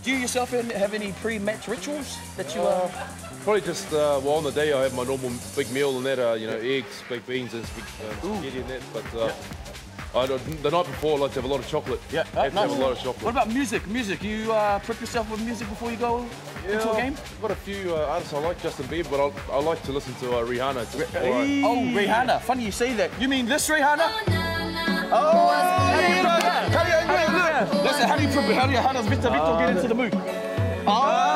Do you yourself have any pre-match rituals that you Probably just, well, on the day I have my normal big meal and that, you know, eggs, baked beans and spaghetti and that, but the night before I like to have a lot of chocolate. Yeah, have nice. a lot of chocolate. What about music? You prep yourself with music before you go into a game? I've got a few artists I like, Justin Bieber, but I like to listen to Rihanna. Oh, Rihanna. Funny you say that. You mean this Rihanna? Listen, how does Vito get into the mood? Oh!